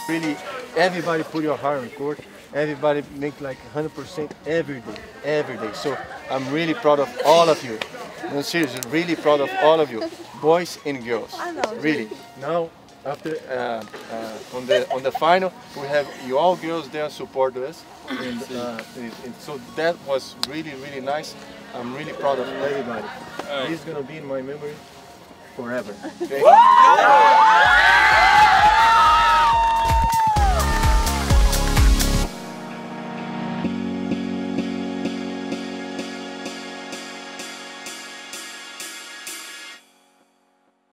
Really, everybody put your heart on court. Everybody make like 100% every day. So I'm really proud of all of you. No, seriously, really proud of all of you, boys and girls. Really. Now, after on the final, we have you all girls there support us, and so that was really nice. I'm really proud of everybody. This is gonna be in my memory forever. Okay?